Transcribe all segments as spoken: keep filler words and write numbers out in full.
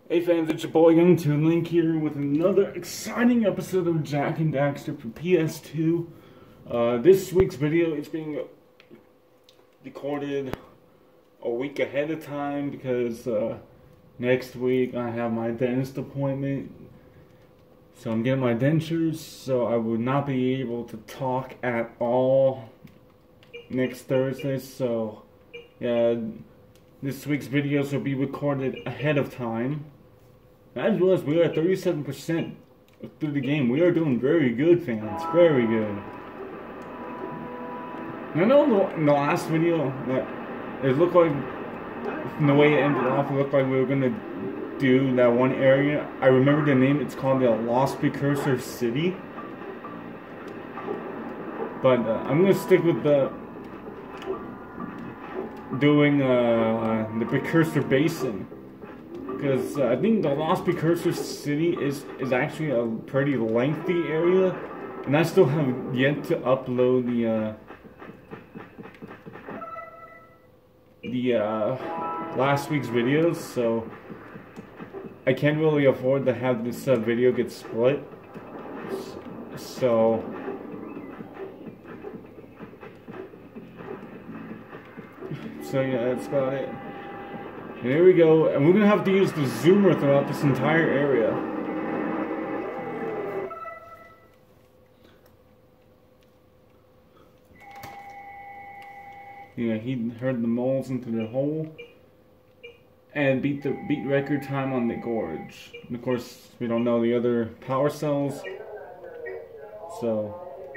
Hey fans, it's your boy Young two Link here with another exciting episode of Jak and Daxter for P S two. Uh, this week's video is being recorded a week ahead of time because uh, next week I have my dentist appointment. So I'm getting my dentures, so I would not be able to talk at all next Thursday. So yeah, this week's videos will be recorded ahead of time. As well as we are at thirty-seven percent through the game. We are doing very good, fans. Very good. I know in the last video that it looked like, from the way it ended off, it looked like we were going to do that one area. I remember the name. It's called the Lost Precursor City. But uh, I'm going to stick with the doing uh, the Precursor Basin. Because uh, I think the Lost Precursor City is, is actually a pretty lengthy area. And I still have yet to upload the, uh, the, uh, last week's videos. So, I can't really afford to have this uh, video get split. So, so yeah, that's about it. There we go, and we're going to have to use the zoomer throughout this entire area. Yeah, he heard the moles into the hole and beat the beat record time on the gorge. And of course, we don't know the other power cells, so...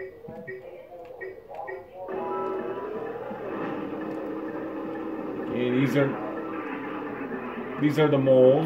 Okay, these are... These are the moles.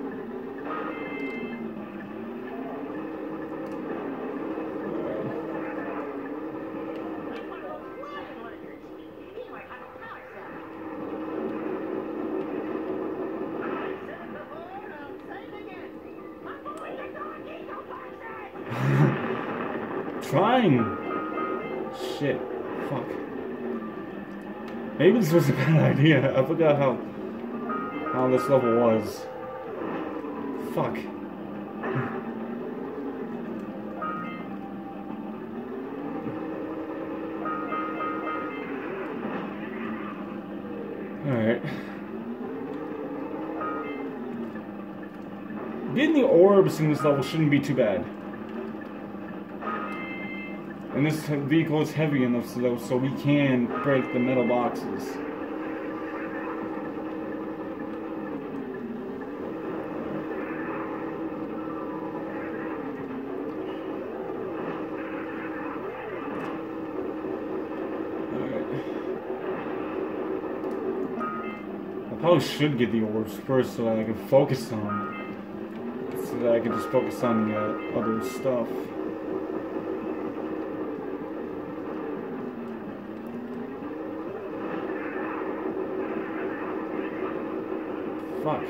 Trying. Shit. Fuck. Maybe this was a bad idea. I forgot how how this level was. Fuck. Alright. Getting the orbs in this level shouldn't be too bad. And this vehicle is heavy enough so, so we can break the metal boxes. I probably should get the orbs first so that I can focus on so that I can just focus on the uh, other stuff. Fuck.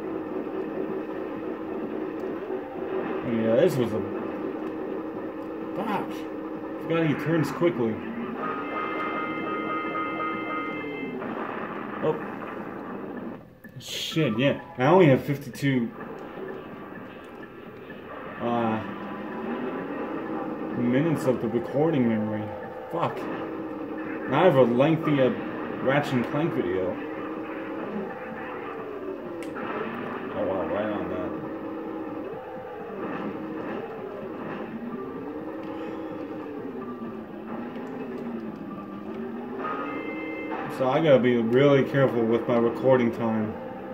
Yeah, this was a... Fuck. Forgot he turns quickly. Oh. Shit, yeah. I only have fifty-two uh, minutes of the recording memory. Fuck. I have a lengthy uh, Ratchet and Clank video. Oh wow, right on that. So I gotta be really careful with my recording time.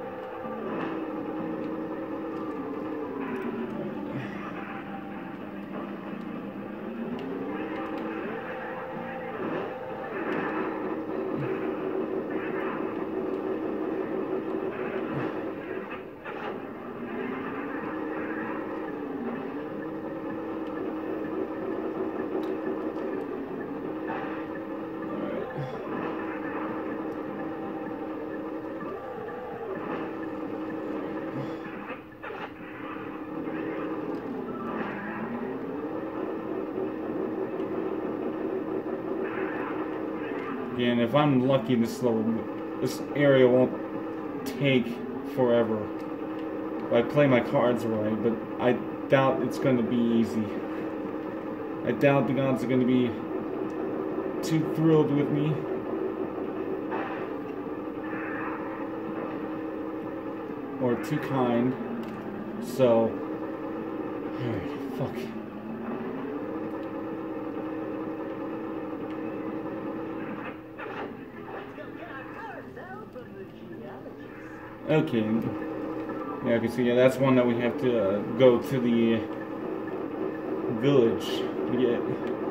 And if I'm lucky, this level, this area won't take forever. I play my cards right, but I doubt it's going to be easy. I doubt the gods are going to be too thrilled with me. Or too kind. So, fuck. Okay. Yeah, I can see. Yeah, that's one that we have to uh, go to the village to get.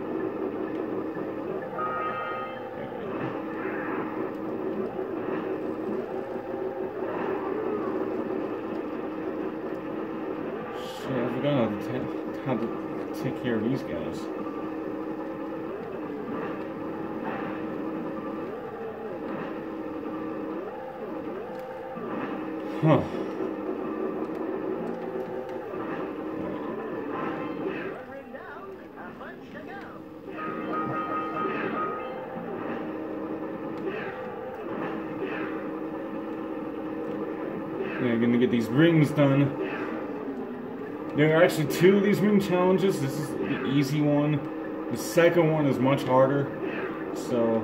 Shit, I forgot how to, how to take care of these guys. Huh. Yeah, gonna get these rings done. There are actually two of these ring challenges. This is the easy one. The second one is much harder. So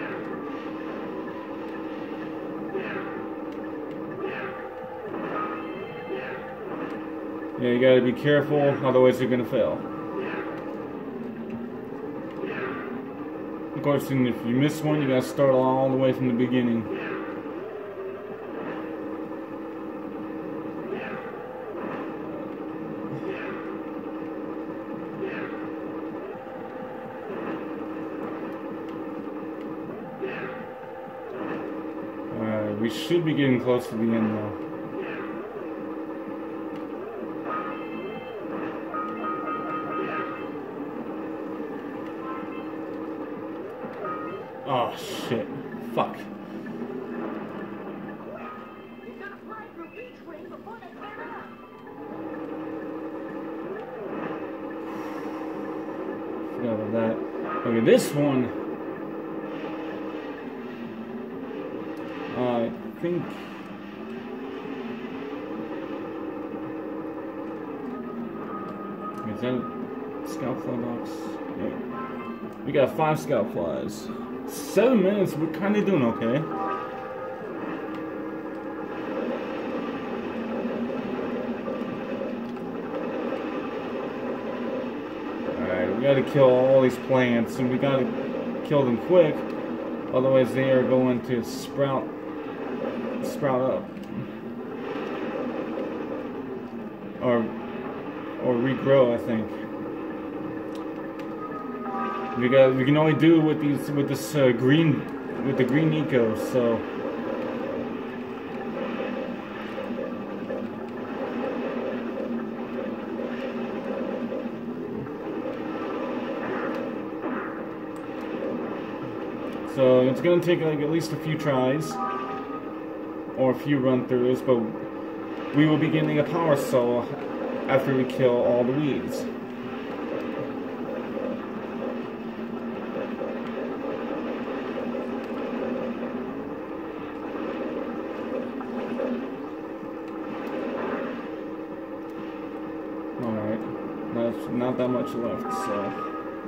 yeah, you gotta be careful, otherwise you're gonna fail. Of course, and if you miss one, you gotta start all the way from the beginning. Alright, we should be getting close to the end now. Oh shit. Fuck. Forgot about that. Okay, this one. Uh, I think. Is that scout fly box? Yeah. We got five scout flies. Seven minutes, we're kind of doing okay. Alright, we gotta kill all these plants, and we gotta kill them quick, otherwise they are going to sprout, sprout up. Or, or regrow, I think. We got. We can only do with these with this uh, green with the green eco. So so it's gonna take like at least a few tries or a few run throughs, but we will be getting a power soul after we kill all the weeds. Alright, there's not that much left, so.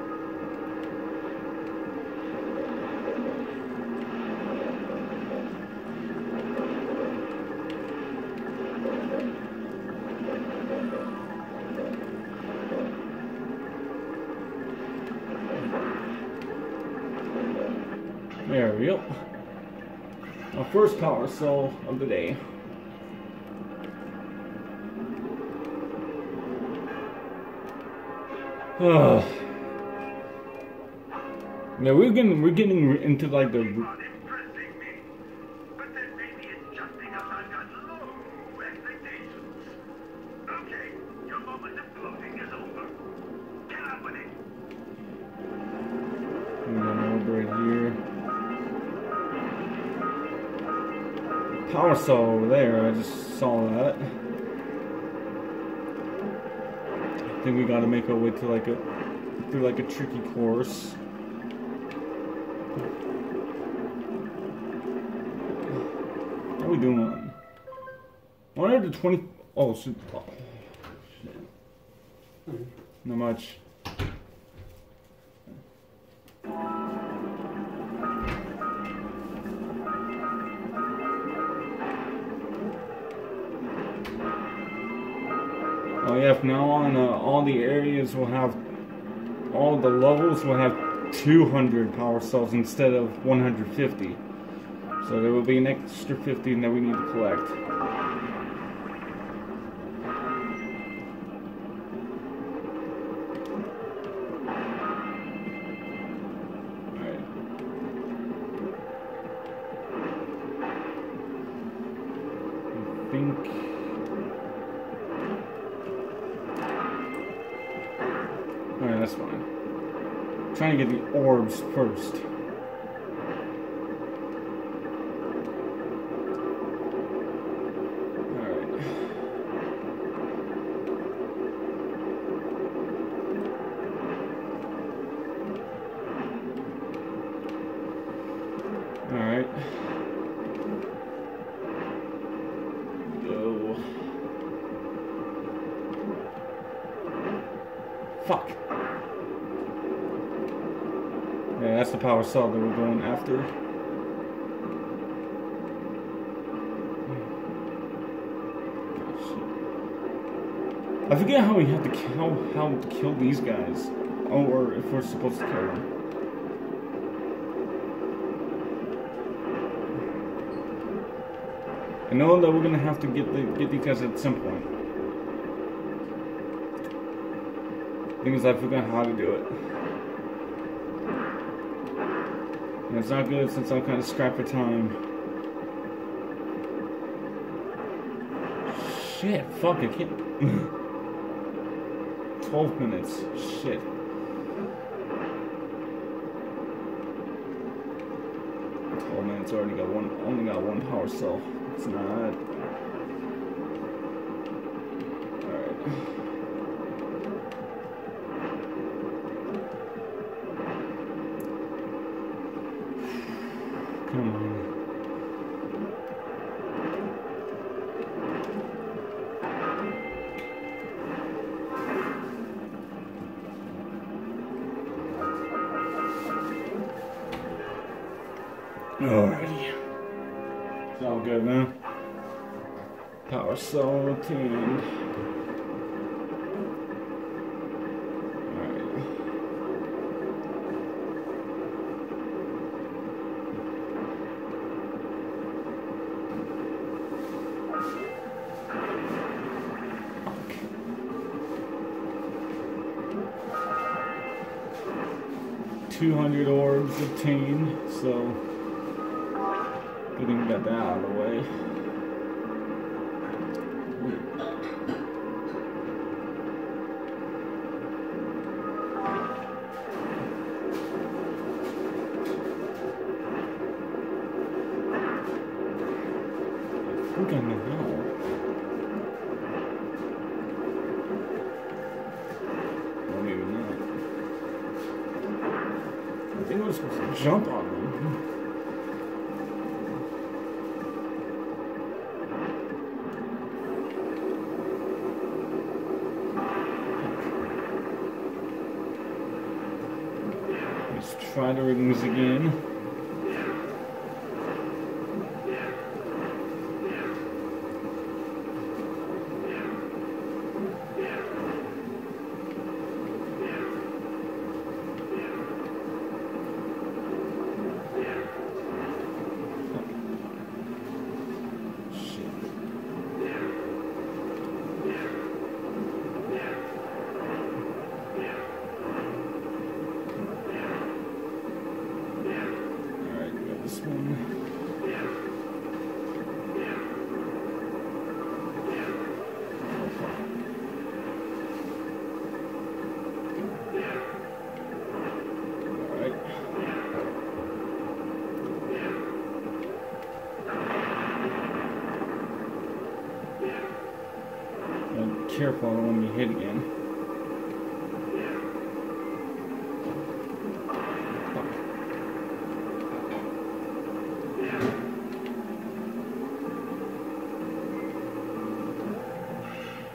There we go. Our first power soul of the day. Uh, now we're getting we're getting into like the. Right here. Power saw over there. I just saw that. I think we gotta make our way to like a through like a tricky course. How are we doing? one hundred twenty. Oh, shit. Oh, shit. Not much. Oh yeah, from now on, uh, all the areas will have, all the levels will have two hundred power cells instead of one hundred fifty. So there will be an extra fifty that we need to collect. Alright. I think... Alright, that's fine. I'm trying to get the orbs first. Alright. Go. Fuck. Yeah, that's the power cell that we're going after. I forget how we have to kill how to kill these guys. Oh, or if we're supposed to kill them. I know that we're gonna have to get the, get these guys at some point. The thing is, I forgot how to do it. And it's not good since I'm kind of strapped for time. Shit, fuck, I can't. twelve minutes. Shit. twelve minutes, already got one, only got one power cell. It's not. Alright. Come on. Alrighty. It's all good, man. Power cell routine. Alright. two hundred orbs obtained, so getting that out of the way. I think I know how. Or maybe not. I think we're supposed to jump on them. Let's try the rings again. Careful, I don't want to be hit again.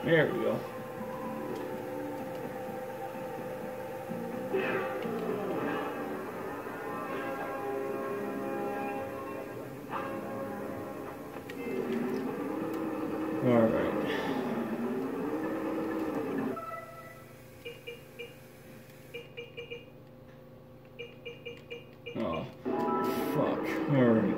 There we go. Alright. Oh, fuck. Alright.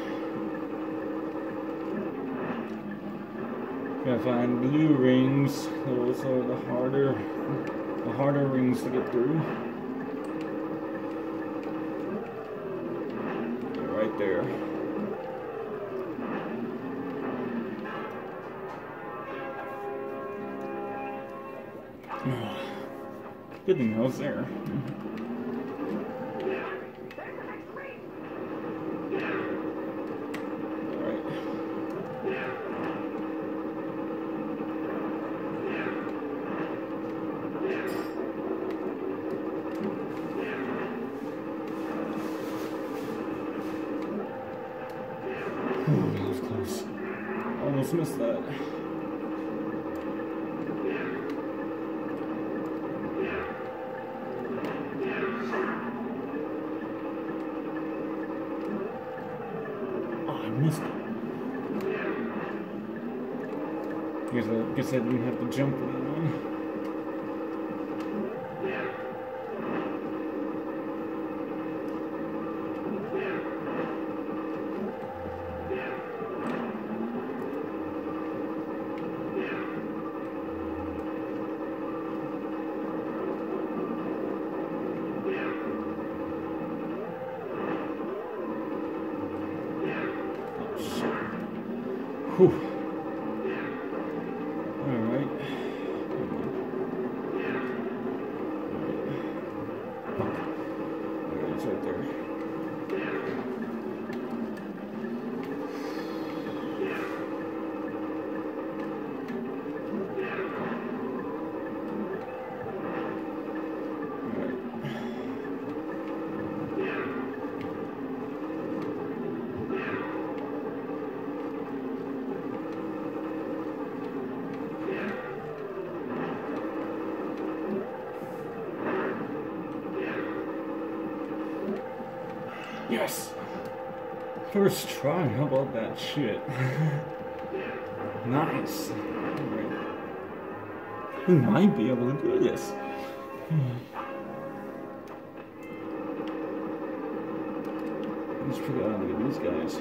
Gotta find blue rings. Those are the harder, the harder rings to get through. They're right there. Oh, good thing I was there. Ooh, that was close. Almost missed that. Oh, I missed it. Guess I, guess I didn't have to jump for that one. Whew. Alright. Alright, it's right there. Yes! First try, how about that shit? Nice. Right. We might be able to do this. Let's figure out how to get these guys.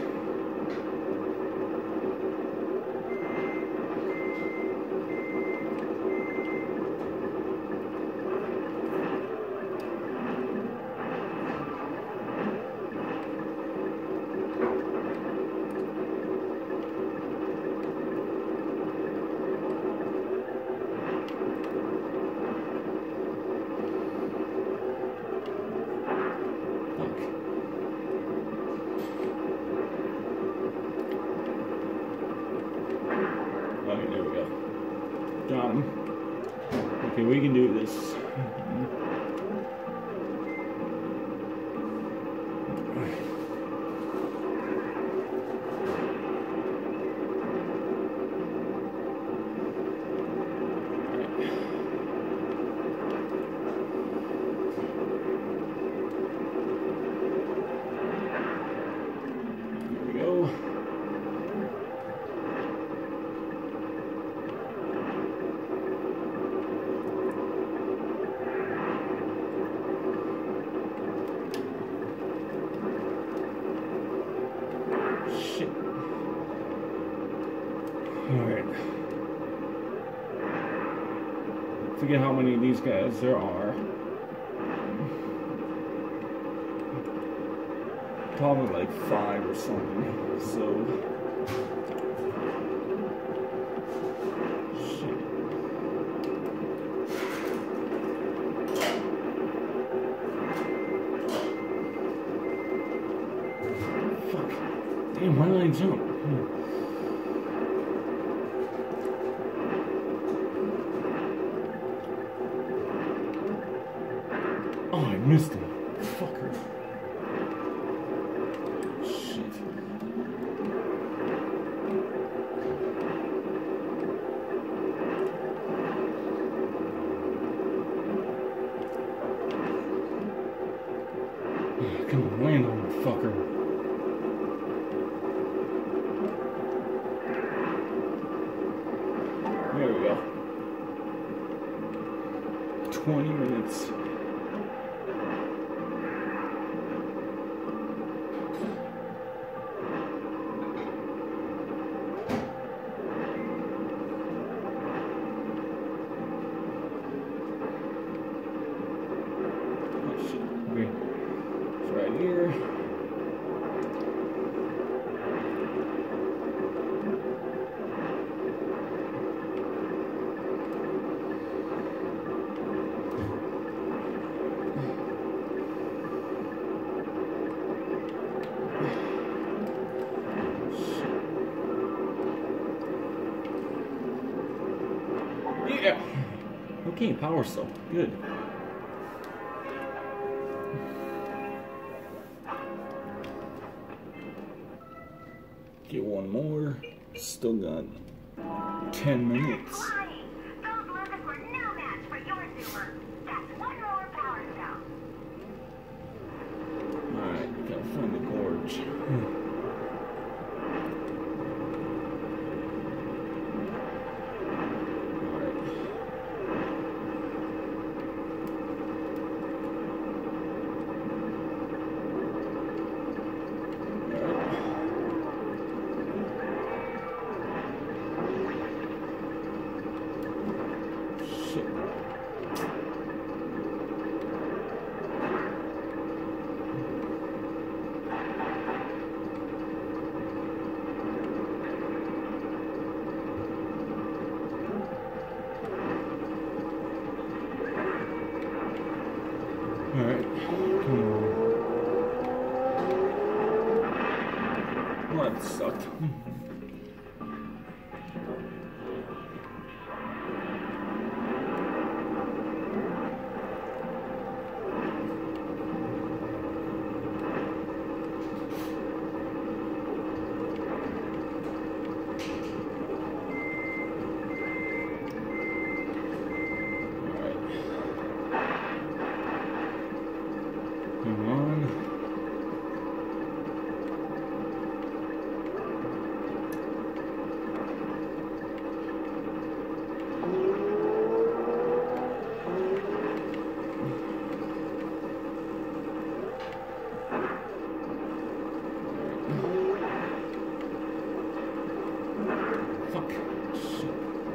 Okay, there we go. Got him. Okay, we can do this. Alright. Forget how many of these guys there are. Probably like five or something. So. Shit. Fuck. Damn, why did I jump? Hmm. Oh, I missed him. Fucker. Shit. twenty minutes. Okay, it's right here. Yeah. Okay, power cell. Good. Get one more. Still got ten minutes. Those lemons were no match for your super. That's one more power cell. Alright, gotta find the gorge. Alright, come on. Well, that sucked. Come on. Fuck. Shit.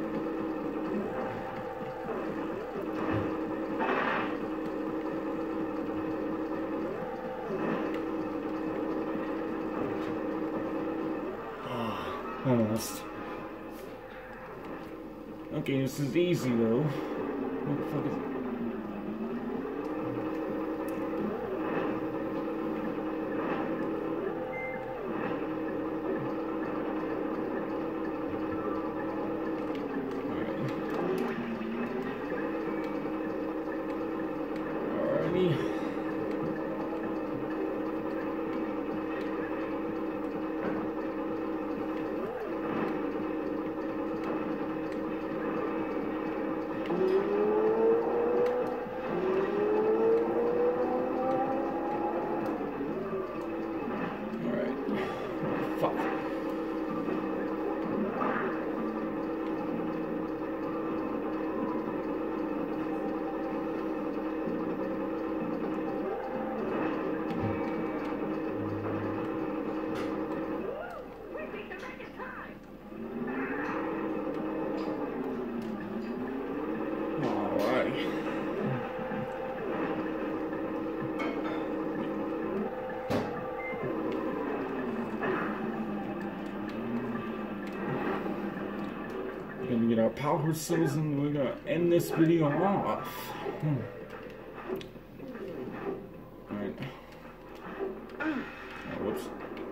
Almost. Okay, this is easy though. What the fuck is it? Alright. Alrighty. Fuck. Alright. Gonna get our power cells and we're gonna end this video off. Hmm. Alright. Oh, whoops.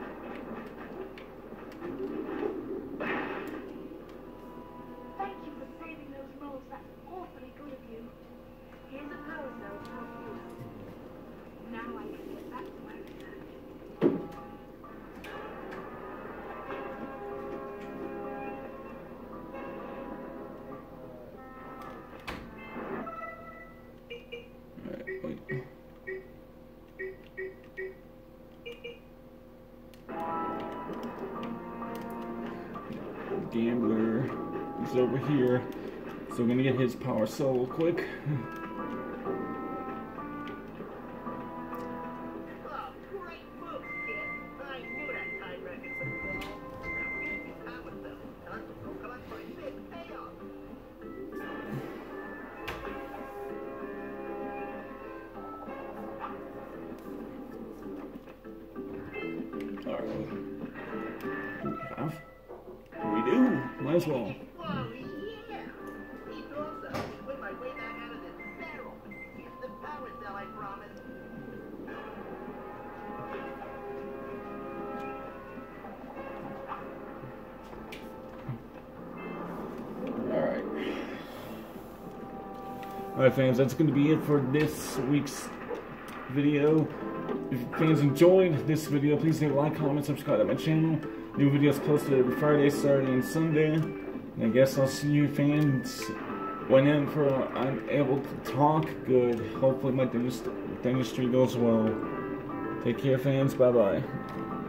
Thank you for saving those rolls. That's awfully good of you. Here's a power cell to help you. Now I can get back to my research. Gambler is over here, so we're gonna get his power cell real quick. Might as well. Whoa, yeah. He thought so. Win my way back out of this barrel. Here's the power cell, I promise. Alright. Alright fans, that's going to be it for this week's video. If fans enjoyed this video, please leave a like, comment, subscribe to my channel. New videos posted every Friday, Saturday, and Sunday. And I guess I'll see you fans whenever I'm able to talk good. Hopefully my dentist dentistry goes well. Take care fans, bye bye.